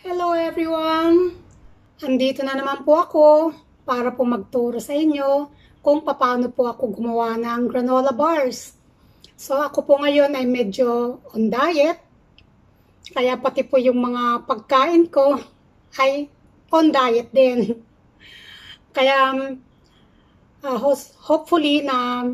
Hello everyone! Andito na naman po ako para po magturo sa inyo kung paano po ako gumawa ng granola bars. So ako po ngayon ay medyo on diet, kaya pati po yung mga pagkain ko ay on diet din. Kaya hopefully na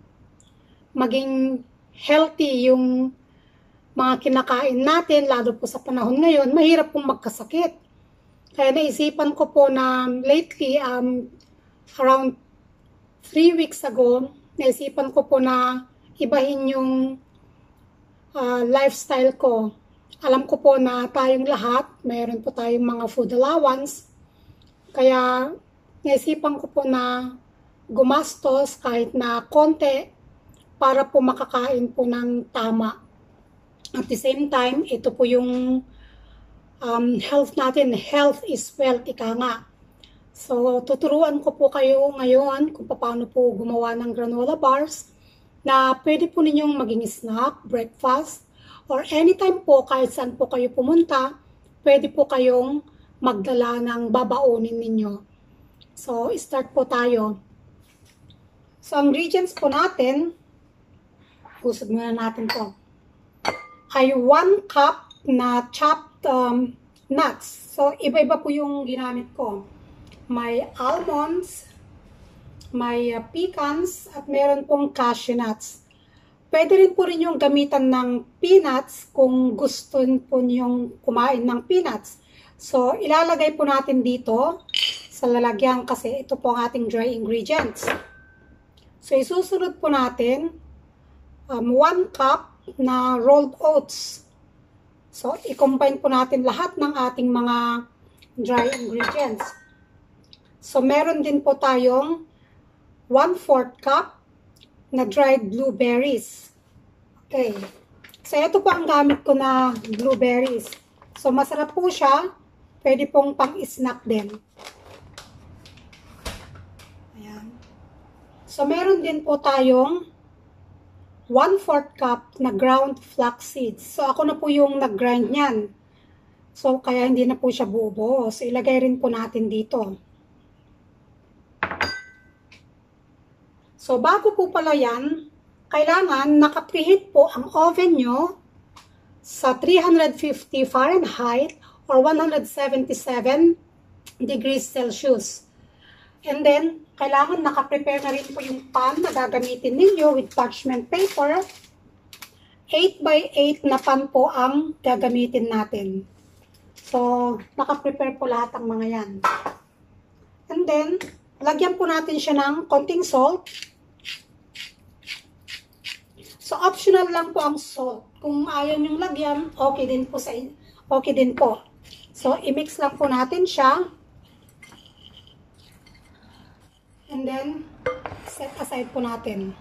maging healthy yung mga kinakain natin, lalo po sa panahon ngayon, mahirap pong magkasakit. Kaya naisipan ko po na lately, around 3 weeks ago, naisipan ko po na ibahin yung lifestyle ko. Alam ko po na tayong lahat, mayroon po tayong mga food allowance. Kaya naisipan ko po na gumastos kahit na konti para po makakain po ng tama. At the same time, ito po yung health natin. Health is wealth, ika nga. So, tuturuan ko po kayo ngayon kung paano po gumawa ng granola bars na pwede po ninyong maging snack, breakfast, or anytime po, kahit saan po kayo pumunta, pwede po kayong magdala ng babaunin ninyo. So, start po tayo. So, ingredients po natin, usad muna natin to, ay 1 cup na chopped nuts. So, iba-iba po yung ginamit ko. May almonds, may pecans, at meron pong cashew nuts. Pwede rin po rin yung gamitan ng peanuts kung gusto po niyong kumain ng peanuts. So, ilalagay po natin dito sa lalagyan kasi ito po ang ating dry ingredients. So, isusunod po natin 1 cup na rolled oats. So, i-combine po natin lahat ng ating mga dry ingredients. So, meron din po tayong 1/4 cup na dried blueberries. Okay. So, ito po ang gamit ko na blueberries. So, masarap po siya. Pwede pong pang-snack din. Ayan. So, meron din po tayong 1/4 cup na ground flax seeds. So, ako na po yung nag-grind niyan. So, kaya hindi na po siya buo-buo. So, ilagay rin po natin dito. So, bago po pala yan, kailangan naka-preheat po ang oven nyo sa 350 Fahrenheit or 177 degrees Celsius. And then, kailangan naka-prepare na rin po yung pan na gagamitin ninyo with parchment paper. 8x8 na pan po ang gagamitin natin. So, naka-prepare po lahat ang mga yan. And then, lagyan po natin siya ng konting salt. So, optional lang po ang salt. Kung ayaw nyong lagyan, okay din po. So, i-mix lang po natin siya. And then, set aside po natin.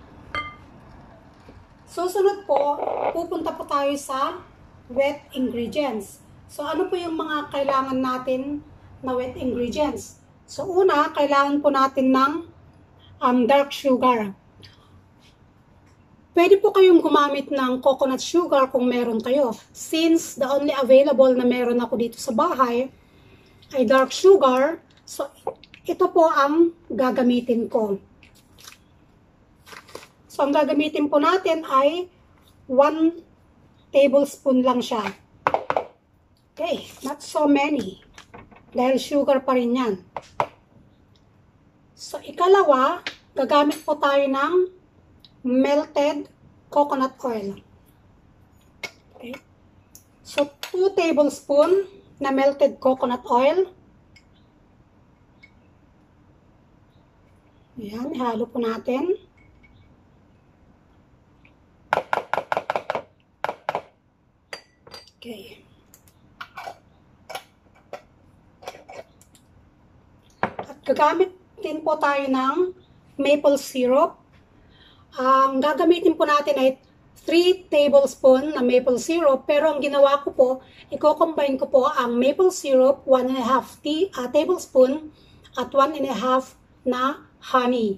Susunod po, pupunta po tayo sa wet ingredients. So, ano po yung mga kailangan natin na wet ingredients? So, una, kailangan po natin ng dark sugar. Pwede po kayong gumamit ng coconut sugar kung meron kayo. Since the only available na meron ako dito sa bahay ay dark sugar, so, ito po ang gagamitin ko. So, ang gagamitin po natin ay 1 tablespoon lang siya. Okay, not so many. Dahil sugar pa rin yan. So, ikalawa, gagamit po tayo ng melted coconut oil. Okay. So, 2 tablespoon na melted coconut oil. Ayan, ihalo po natin. Okay. At gagamit din po tayo ng maple syrup. Ang gagamitin po natin ay 3 tablespoon na maple syrup. Pero ang ginawa ko po, i-combine ko po ang maple syrup, 1.5 tablespoon at 1.5 na honey.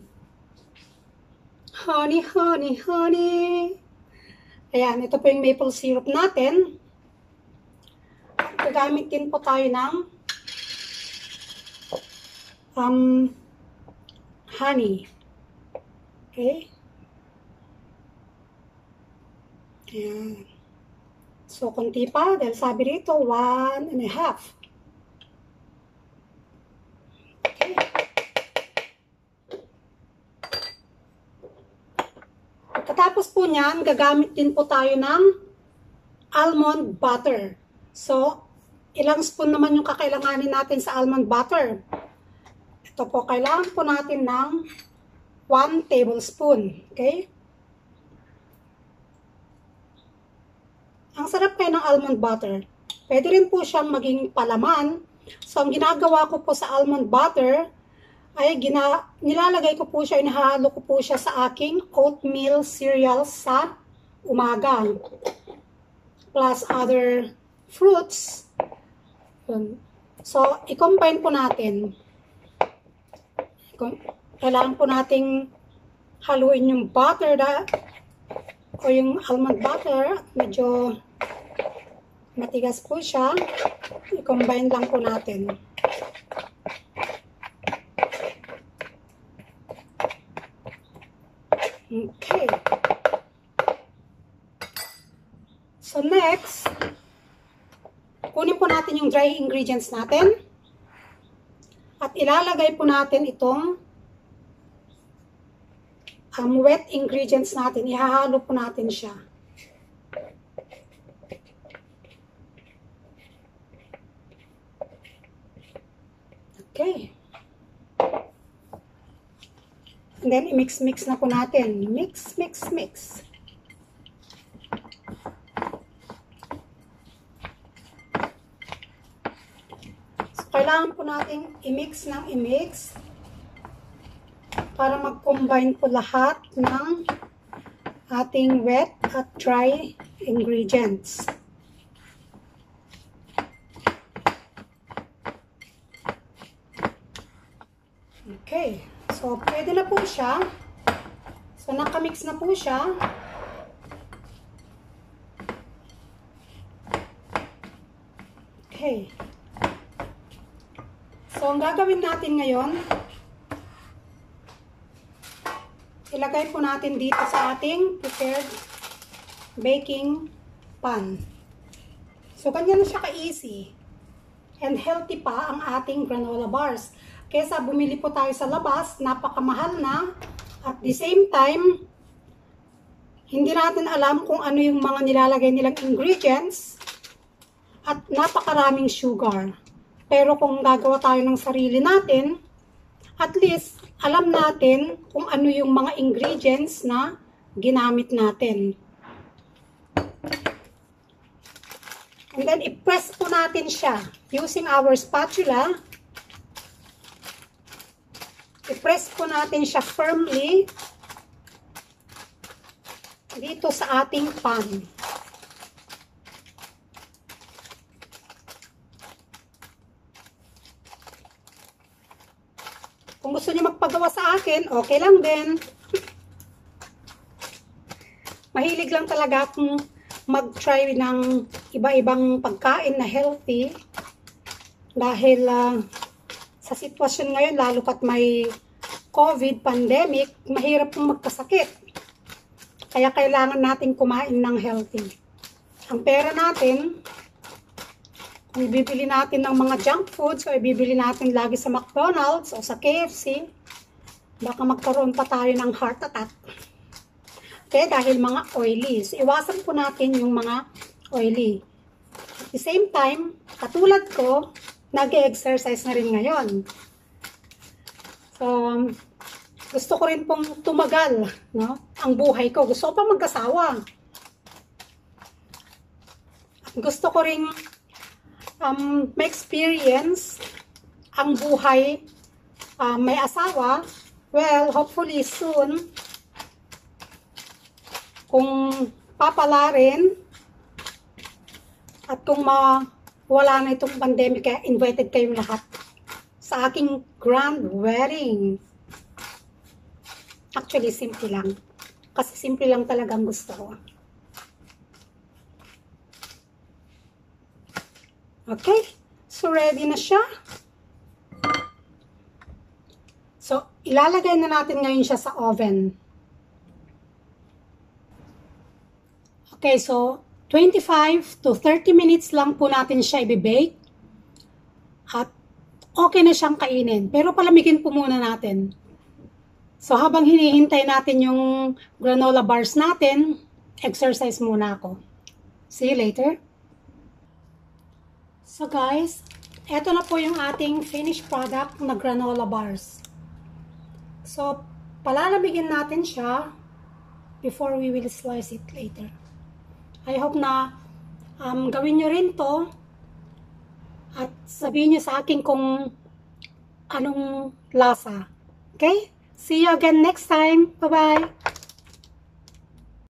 Honey, honey, honey. Ayan, ito po yung maple syrup natin. gagamit din po tayo ng honey. Okay? Ayan. So, konti pa, dahil sabi rito, 1 and a half. Okay. Pagkatapos po niyan, gagamit din po tayo ng almond butter. So, ilang spoon naman yung kakailanganin natin sa almond butter? Ito po, kailangan po natin ng 1 tablespoon. Okay? Ang sarap kayo ng almond butter. Pwede rin po siyang maging palaman. So, ang ginagawa ko po sa almond butter ay nilalagay ko po siya, inahalo ko po siya sa aking oatmeal cereal sa umaga. Plus other fruits. So, i-combine po natin. Kailangan po nating haluin yung butter o yung almond butter. Medyo matigas po siya. I-combine lang po natin. Okay. So next, kunin po natin yung dry ingredients natin. At ilalagay po natin itong wet ingredients natin. Ihahalo po natin siya. Okay. And then, i-mix-mix na po natin. Mix, mix, mix. So, kailangan po natin i-mix ng i-mix para mag-combine po lahat ng ating wet at dry ingredients. Okay. So, pwede na po siya. So, nakamix na po siya. Okay. So, ang gagawin natin ngayon, ilagay po natin dito sa ating prepared baking pan. So, ganyan na siya ka-easy. And healthy pa ang ating granola bars. Kesa bumili po tayo sa labas, napakamahal na. At the same time, hindi natin alam kung ano yung mga nilalagay nilang ingredients. At napakaraming sugar. Pero kung gagawa tayo ng sarili natin, at least alam natin kung ano yung mga ingredients na ginamit natin. And then, i-press po natin siya using our spatula. I-press po natin siya firmly dito sa ating pan. Kung gusto niyo magpagawa sa akin, okay lang din. Mahilig lang talaga akong mag-try ng iba-ibang pagkain na healthy. Dahil sa sitwasyon ngayon, lalo pat may COVID pandemic, mahirap pong magkasakit. Kaya kailangan natin kumain ng healthy. Ang pera natin, kung ibibili natin ng mga junk foods o ibibili natin lagi sa McDonald's o sa KFC, baka magkaroon pa tayo ng heart attack. Okay, dahil mga oily. So, iwasan po natin yung mga oily. At the same time, katulad ko, nag-exercise na rin ngayon. So, gusto ko rin pong tumagal, no? Ang buhay ko. Gusto ko pa mag-asawa. Gusto ko rin ma-experience ang buhay may asawa. Well, hopefully soon, kung papala rin at kung wala na itong pandemic, kaya invited kayong lahat sa aking grand wedding. Actually, simple lang. Kasi simple lang talagang gusto ko. Okay, so ready na siya. So, ilalagay na natin ngayon siya sa oven. Okay, so 25 to 30 minutes lang po natin siya i-bake. At okay na siyang kainin. Pero palamigin po muna natin. So, habang hinihintay natin yung granola bars natin, exercise muna ako. See you later. So guys, eto na po yung ating finished product na granola bars. So, palalamigin natin siya before we will slice it later. I hope na gawin nyo rin to at sabihin nyo sa akin kung anong lasa. Okay? See you again next time. Bye-bye!